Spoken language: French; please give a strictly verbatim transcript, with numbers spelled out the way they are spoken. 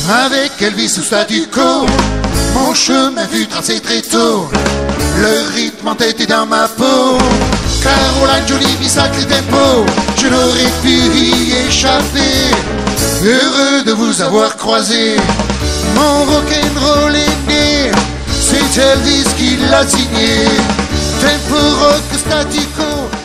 Avec Elvis ou statu quo, mon chemin fut tracé très tôt. Le rythme entêté dans ma peau. Caroline Jolie vit sacré tempo, je n'aurais pu y échapper. Heureux de vous avoir croisé, mon rock'n'roll est né. C'est Elvis qui l'a signé. Tempo rock statu quo.